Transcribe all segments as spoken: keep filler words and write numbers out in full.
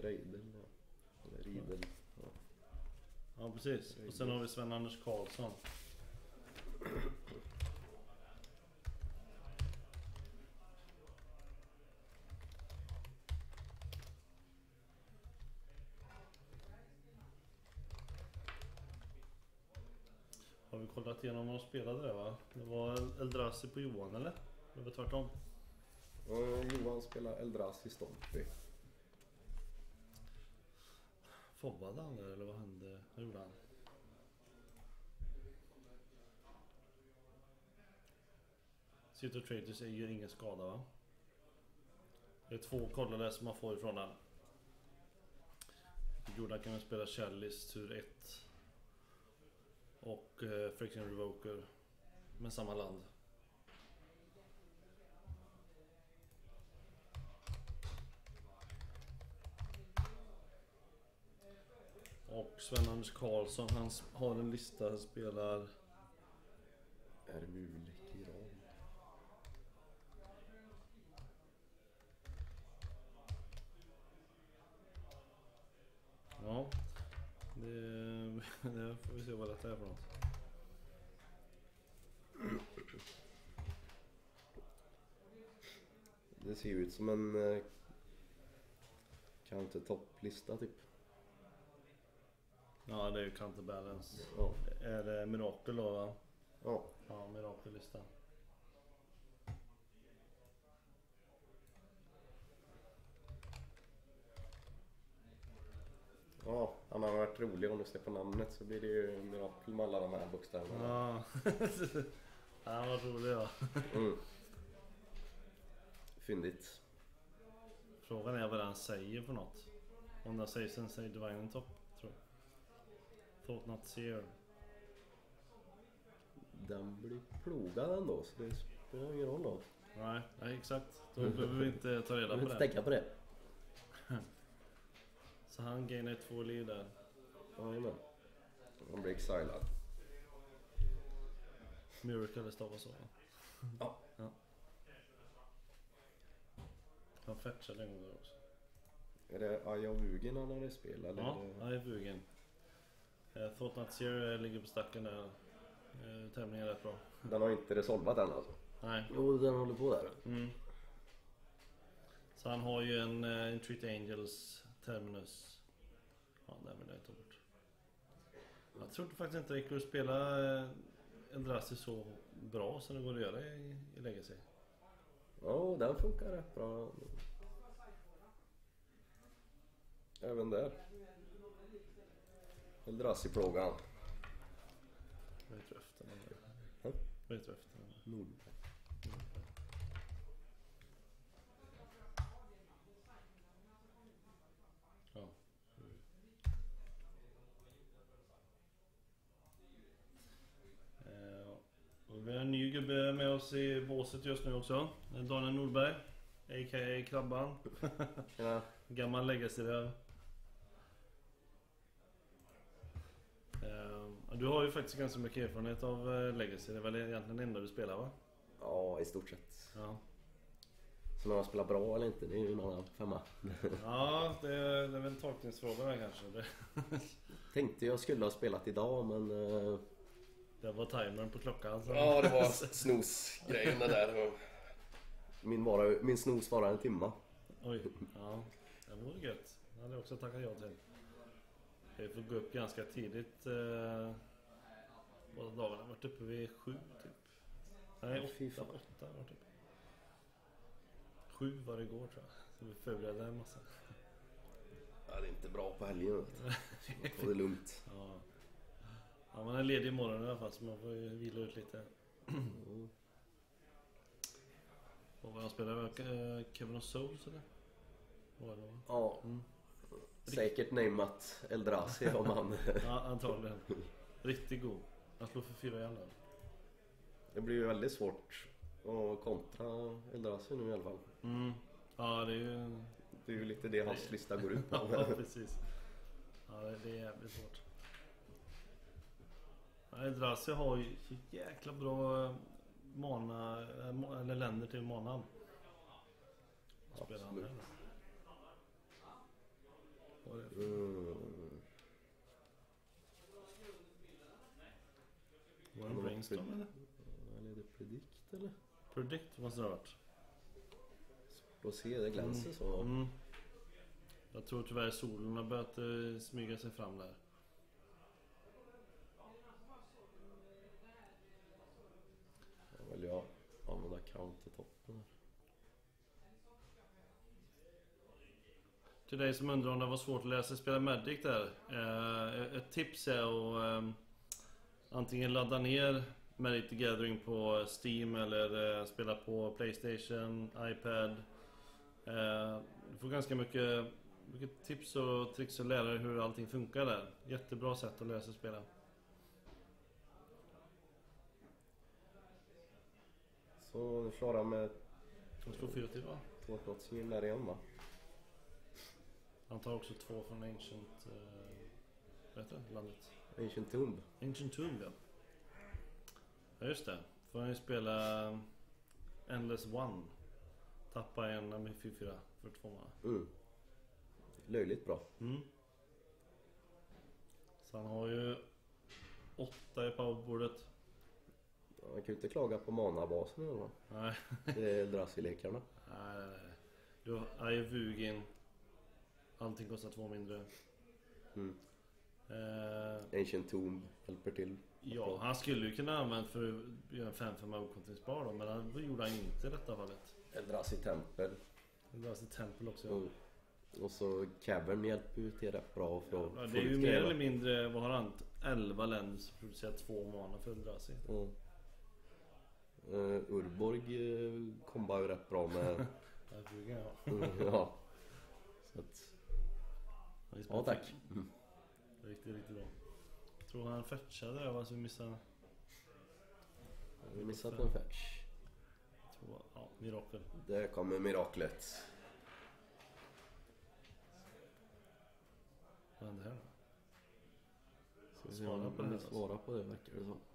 Reidel. Eller Riedel. Ja. Ja, precis. Och sen har vi Sven-Anders Karlsson. Har vi kollat igenom vad de spelade där, va? Det var Eldrazi på Johan, eller? Det var tvärtom. Och Johan spelar Eldrazi Stompi. Fobbade han där, eller vad hände? Vad gjorde han? City of Traitors är ju ingen skada, va? Det är två kollar där som man får ifrån den. Jordan kan man spela Chalice tur ett. Och eh, Friction Revoker med samma land. Och Sven-Anders Karlsson, han har en lista, han spelar Ermul Kiran. Ja, det, det får vi se vad detta är för något. Det ser ut som en eh, countertop-lista typ. Ja, det är ju Counterbalance. Ja. Är det Mirakel då, va? Ja. Ja, Mirakel-listan. Ja, han har varit rolig om du ser på namnet så blir det ju Mirakel med alla de här bokstäverna. Ja, han var rolig, ja. Mm. Fyndigt. Frågan är vad han säger för något. Om det säger sen säger Divine on Top, tror jag. Thought Not Seer. Den blir plogad ändå så det spelar ingen roll då. Nej, nej, exakt. Då behöver vi inte ta reda Jag vill på inte det. tänka på det. Så han gainar två liv där. Jajamän. Han blir exilad. Miracle stavas så, va? Ja. Ja. Han fetchar den gången också. Är det Ayavugen han hade spelat? Eller Ja, är det... jag är vugen. Uh, Thought Not Seer ligger på stacken där. Uh, Tämligen rätt bra. Den har inte resolvat än alltså? Nej. Jo, den håller på där. Mm. Så han har ju en uh, Entreat Angels Terminus. Ja, där vill jag ta bort. Jag trodde faktiskt inte det gick att spela uh, Eldrazi så bra som det går att göra i, i Legacy. Ja, den funkar rätt bra. Även där. Eldrazi-plågan. Vad heter du efter den där? Hm? Vad heter du efter den där? Nord. Ja. Eh, och vi har en ny gubbe med oss i båset just nu också. Daniel Nordberg, a k a. Krabban. Ja. Gammal legacy där. Eh, du har ju faktiskt ganska mycket erfarenhet av eh, legacy. Det är väl egentligen det enda du spelar, va? Ja, i stort sett. Ja. Så när man spelar bra eller inte, det är ju en annan femma. Ja, det är, det är väl en tolkningsfråga där kanske. Det, Tänkte jag skulle ha spelat idag, men... Uh... det var timern på klockan. Så. Ja, det var snus-grejen där. Min, var, min snus var en timma. Oj, ja. Det vore gött. Det hade jag också tackat ja till. Vi får gå upp ganska tidigt. Eh, båda dagarna har varit uppe vid sju typ. Nej, åtta, åtta var typ. Sju var det igår, tror jag. Så vi förberedde en massa. Ja, det är inte bra på helgen. Det är lugnt. Ja. Ja, man är ledig imorgon i alla fall, så man får ju vila ut lite. Mm. Och vad jag spelar, eh, Kevin of Souls eller? Vad var det då? Ja. Mm. Säkert nameat Eldrazi om han... Ja, antagligen. Riktigt god. Han slår för fyra igen. Det blir ju väldigt svårt att kontra Eldrazi nu i alla fall. Mm. Ja, det är ju... Det är ju lite det hans lista går ut på. Ja, precis. Ja, det är jävligt svårt. Eldrazi har ju så jäkla bra mana, eller länder till manan. Spelar han där. vad det är för. Mm. Var det en brainstorm eller? Eller är det predict eller? Predict måste det ha varit. Svårt att se, det glänser Mm. så. Mm. Jag tror tyvärr solen har börjat eh, smyga sig fram där. Ja, vill jag använda count i toppen. Till dig som undrar om det var svårt att lära sig spela Magic där. Eh, ett tips är att eh, antingen ladda ner Magic the Gathering på Steam eller eh, spela på PlayStation, iPad. Eh, du får ganska mycket, mycket tips och tricks att lära dig hur allting funkar där. Jättebra sätt att lära sig spela. Så nu klarar jag med Jag slår fyra till va? två plåtsgil där igen va? Han tar också två från Ancient eh, vad heter det? Landet. Ancient Tomb. Ancient Tomb ja. Ja just det. Får han ju spela Endless One. Tappa en med fyra fyra för två mana. Mm. Löjligt bra. Mm. Så han har ju åtta i powerboardet. Man kan ju inte klaga på manabasen eller vad? Nej. Det är Eldrazi-lekarna. Nej, nej, nej. Du har Ayevugin. Allting kostar två mindre. Mm. Eh, Ancient Tomb hjälper till. ja, han skulle ju kunna använda för att göra en fem fem okontinsbar då, men han gjorde han inte i detta fallet. Eldrazi Tempel. Det var sitt tempel också. Mm. Och så Cavern hjälper ju till rätt bra för att Ja, få det är ju ut mer grejer. eller mindre, vad har han? elva länder som producerar två mana för att dra sig. Mm. Uh, Urborg uh, kombar ju rätt bra med. Ayevugin ja. Mm, ja. Så att, ja tack. Mm. Riktigt, riktigt bra. Jag tror han fetchade där, vad så vi missade. Vi har missat en fetch. Jag tror, ja, mirakel. Där kommer miraklet. Vad händer här då? Ska vi se Svara om på det vi alltså. svarar på det verkar det som.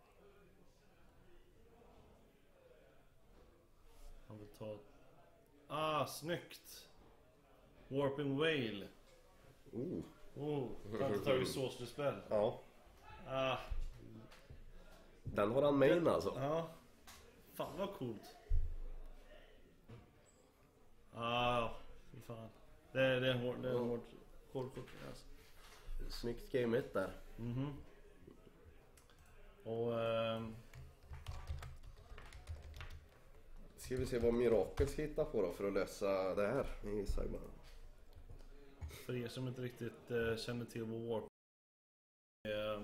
Han vill ta... Ah, snyggt! Warping Whale. Oh. Oh, han har inte tagit sorcery-spel. Ja, Ah, den har han main alltså. ja. Fan vad coolt. Ah, fy fan. Det är, det är en hård, det är en hård, hård kort alltså. Snyggt game ett där. Mhm. Och ehm, Ska vi se vad Mirakel ska hitta på då för att lösa det här i Cyber. för er som inte riktigt eh, känner till vad Warp eh,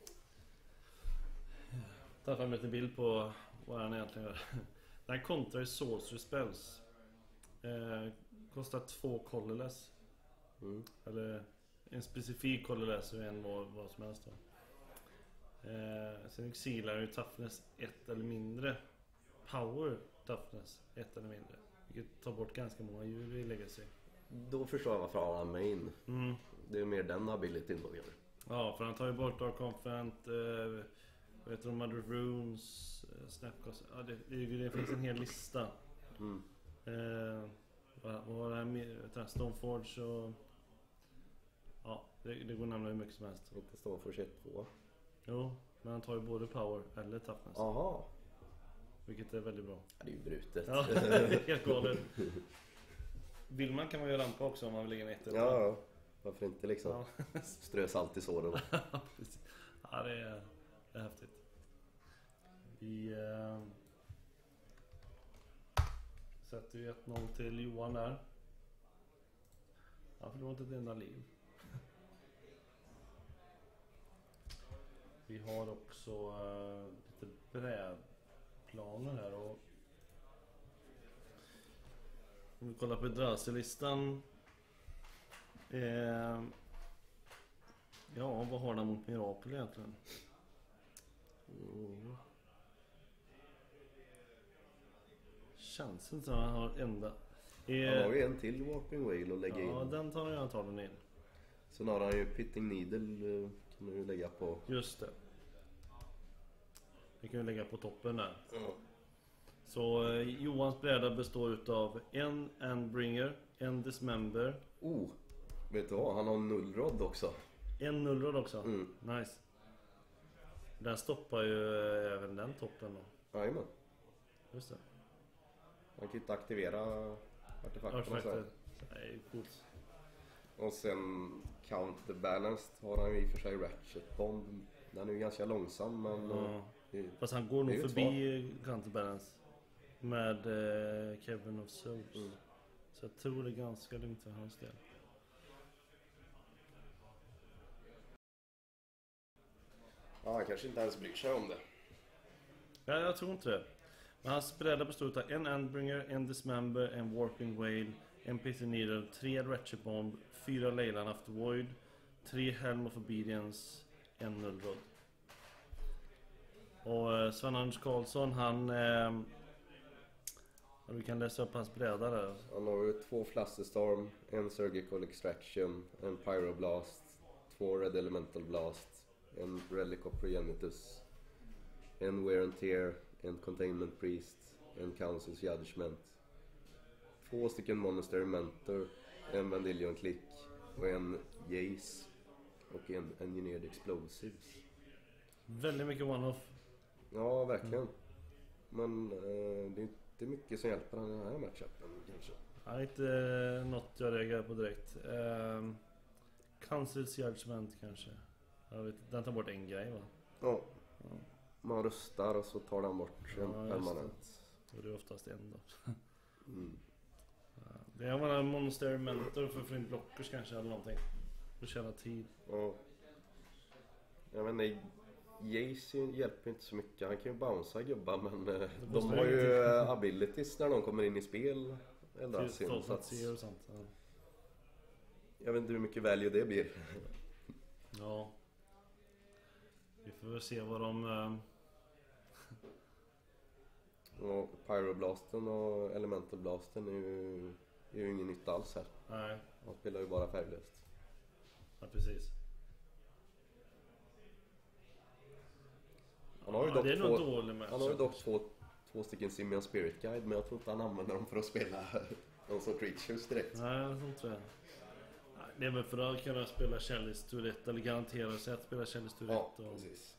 ta fram en liten bild på vad han egentligen gör. Den här kontrar i sorcery spells. Eh, kostar två colorless. Mm. Eller en specifik colorless och en vad, vad som helst då. Eh, sen exilar ju toughness ett eller mindre. Power toughness ett eller mindre. Vilket tar bort ganska många djur i legacy. Då förstår jag varför han har main. Mm. Det är mer den abilityn då gör det. Ja, för han tar ju bort Dark Confident, eh, vet du, Mother of Runes, eh, Snapcast. Ja, det, det, det finns en hel lista. Mm. Eh, vad, vad var det här med? vet du, Stoneforge och... Ja, det, det går att nämna hur mycket som helst. Inte stå för tjugoett två. Jo, men han tar ju både power eller toughness. Aha. Vilket är väldigt bra. Ja, det är ju brutet. Ja, det är helt galet. Vill man kan man göra rampa också om man vill lägga ner ett. Ja, ja. Varför inte liksom Ja. strö salt i såren. Ja, det är, det är häftigt. Vi eh, sätter ju ett noll till Johan där. Han förlorar inte ett enda liv. Vi har också eh, lite brädplaner här och om vi kollar på Eldrazi-listan. Eh, ja, vad har han mot Mirakel egentligen? Mm. Känns inte som han har enda. Eh, Han har ju en till Warping Whale att lägga ja, in. den tar jag antagligen in. Sen har han ju Pitting Needle eh, kan du ju lägga på. Just det. Vi kan ju lägga på toppen där. Ja. Så eh, Johans bräda består utav en Endbringer, en Dismember, Oh, Vet du vad? Han har en nullrod också. En nullrod också? Mm. Nice. Den stoppar ju även den toppen då. Jajamän. Just det. Man kan ju inte aktivera artefakterna så. Artefakter. Nej, coolt. Och sen counterbalanced har han ju i och för sig Ratchet Bomb. Den är ju ganska långsam men... Ja. Det, Fast han går det är nog ju ett förbi Counterbalance med eh, Kevin of Souls. Mm. Så jag tror det är ganska lugnt för hans del. ja, han kanske inte ens bryr sig om det. Ja, jag tror inte det. Men hans bräda består av en Endbringer, en Dismember, en Warping Whale, en Pithy Needle, tre Ratchet Bomb, fyra Leyland After Void, tre Helm of Obedience, en Nullrod. Och eh, Sven-Anders Karlsson, han... Eh, vi kan läsa upp hans bräda där. Han har ju två Flusterstorm, en Surgical Extraction, en Pyroblast, två Red Elemental Blast, en Relic of Progenitus, en Wear and Tear, en Containment Priest, en Council's Judgment, två stycken Monastery Mentor, en Vandillion Click och en Jace och en Engineered Explosives. Väldigt mycket one-off. Ja, verkligen. Men eh, det är inte mycket som hjälper den här matchupen kanske. Ja, inte eh, något jag reagerar på direkt. Eh, Council's Judgment kanske. Jag vet, den tar bort en grej va? Ja. Ja. Man röstar och så tar den bort en Ja, just permanent. Och det är oftast en då. Mm. Ja, det är bara en Monastery Mentor för att få in blockers kanske eller någonting. För att tjäna tid. Ja. Jag vet inte, Jace hjälper inte så mycket. Han kan ju bouncea gubbar men eh, de kostar har ju ingenting. eh, abilities när de kommer in i spel. Eller Till sin, så Thousand att, Seer och sånt. Ja. jag vet inte hur mycket value det blir. Ja. Vi får väl se vad de... Eh, Och Pyroblasten och Elemental Blasten är ju, är ju ingen nytta alls här. nej, Han spelar ju bara färglöst. ja, precis. Han har ju Ja, dock det är två, nog dålig match. han har ju dock två, två stycken Simian Spirit Guide, men jag tror inte han använder dem för att spela någon sorts creatures direkt. Nej, jag tror inte det. Nej, det är väl för att kunna spela Chalice Tourette eller garantera sig att spela Chalice Tourette. Ja, och precis.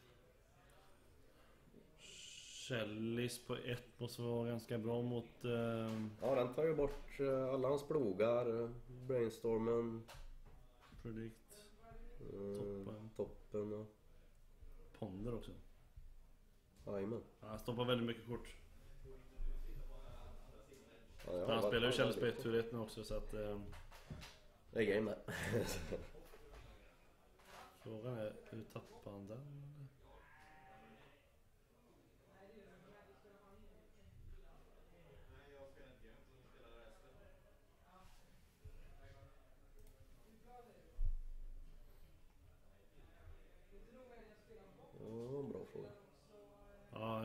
Chalice på ett måste vara ganska bra mot... Eh, Ja, den tar ju bort eh, alla hans plogar, eh, Brainstormen, Predict, eh, Toppen. toppen och... Ponder också. Jajamän. Ja, han stoppar väldigt mycket kort. Ja, jag För han har spelar ju varit- Chalice på ett Tourette nu också så att... Eh, Det är game där. frågan är, hur tappar han den? Ja, bra fråga. Ja,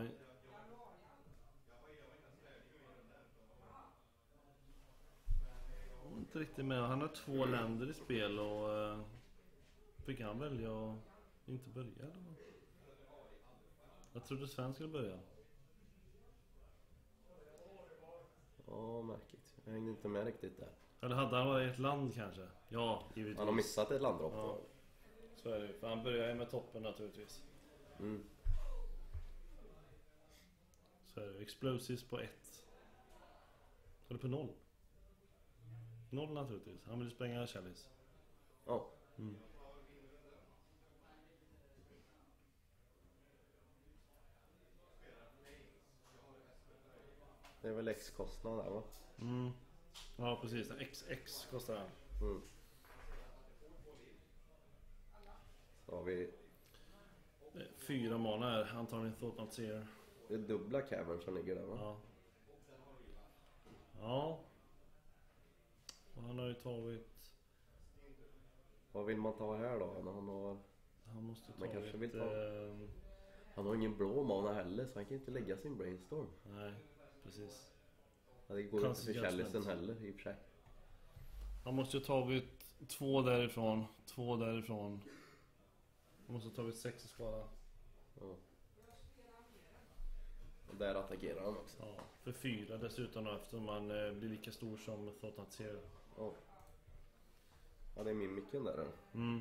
jag är inte riktigt med. Han har två länder i spel och eh, fick han välja att inte börja då? Jag trodde Sven skulle börja. Ja, märkligt. Jag hängde inte med riktigt där. Eller hade han varit i ett land kanske? Ja, givetvis. Han har missat ett landdropp. Ja, så är det ju. För han börjar ju med toppen naturligtvis. Mm. Så är det. Explosives på ett. Eller på noll. Noll naturligtvis. Han vill spränga Chalice. Ja. Mm. Det är väl X-kostnad där va? Mm. Ja, precis. X X kostar han. Mm. Så har vi... Fyra mana här. Antagligen Thought Not Seer. Det är dubbla cavern som ligger där va? Ja. Ja. Och han har ju tagit... Vad vill man ta här då? När han, har... Han måste Man ta kanske vill ett... ta- Eh, han har ingen blå mana heller så han kan inte lägga sin brainstorm. nej, precis. Ja, det går inte för Constant Chalice judgment. heller i och för sig. Han måste ju tagit två därifrån. Två därifrån. Han måste ha tagit sex i skala. Ja. Och där attackerar han också. Ja, för fyra dessutom då, eftersom man eh, blir lika stor som Thought Not Seer. Ja. det är mimiken där. Mm.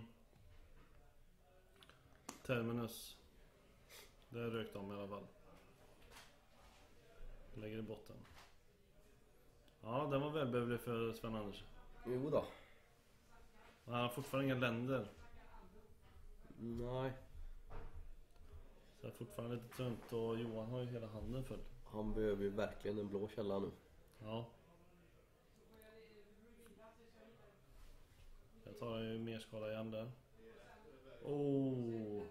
Terminus. Det är rökt om i alla fall. Lägger i botten. Ja, den var välbehövlig för Sven Anders. Jo då. Han har fortfarande inga länder. Nej. Så det är fortfarande lite tunt och Johan har ju hela handen full. Han behöver ju verkligen en blå källa nu. Ja. Jag tar ju mer skala igen där. Oh.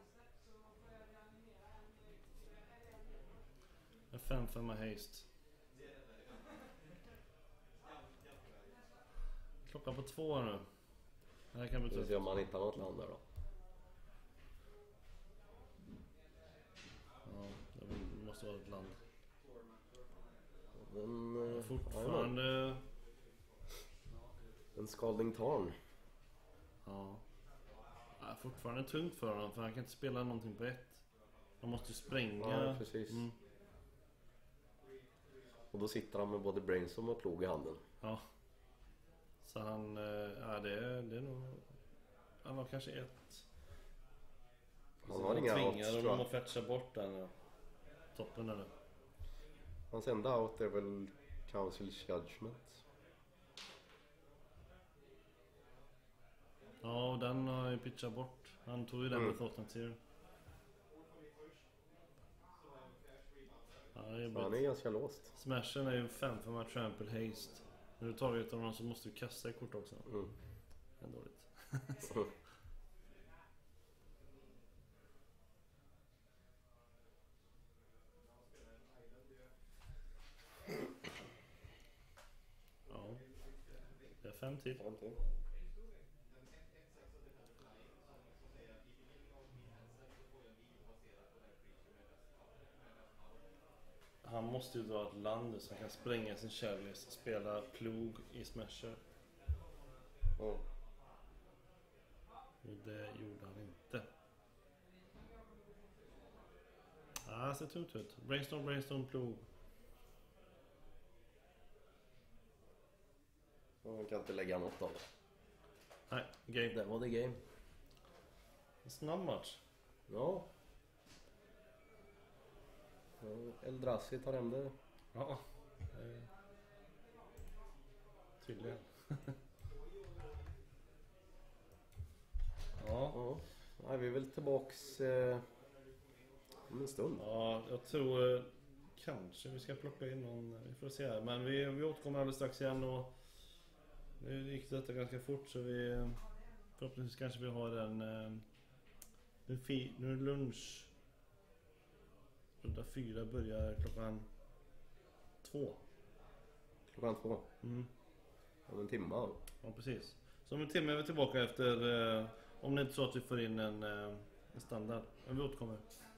En fem fem haste. Klockan på två nu. Det här kan bli Vi får tufft. se om man hittar något land där då. Ja, det måste vara ett land. Men, eh, Fortfarande. en Scalding Tarn. Ja. Ja, fortfarande tungt för honom för han kan inte spela någonting på ett. Han måste ju spränga. Ja, precis. Mm. Och då sitter han med både brainstorm och plog i handen. Ja. Så han, eh, ja det är, det är nog. Han har kanske ett. Han har inga outs, tvingar tror honom jag. att fetcha bort den. Ja. Toppen är det. Hans enda out är väl Council's Judgment. Ja, och den har ju pitchat bort. Han tog ju den Mm. med Thought and Tear. Ja, det är Så han är blivit... ganska låst. Smashen är ju fem för man trample haste. När du tar ett av dem så måste du kasta ett kort också. Mm. Det är dåligt. Ja. Det är fem till. Han måste ju dra ett land nu så han kan spränga sin Chalice och spela plog i Smasher. Mm. Och det gjorde han inte. Ah, det ser tungt ut. Brainstorm, brainstorm, plog. Man kan inte lägga något av det. Nej, game. Det var det game. En snabb match. Ja. Ja, Eldrazi tar hem det. Ja. Eh. Tydligen. Ja. Ja. Nej, vi är väl tillbaks eh, om en stund. Ja, jag tror eh, kanske vi ska plocka in någon. Vi får se här. Men vi, vi återkommer alldeles strax igen och nu gick detta ganska fort så vi förhoppningsvis kanske vi har en eh, nu, fi, nu är det lunch. Runda fyra börjar klockan två. Klockan två. Mm. Om en timme. Ja. Ja, precis. Så om en timme är vi tillbaka efter eh, om det inte är så att vi får in en, eh, en standard. Men vi återkommer.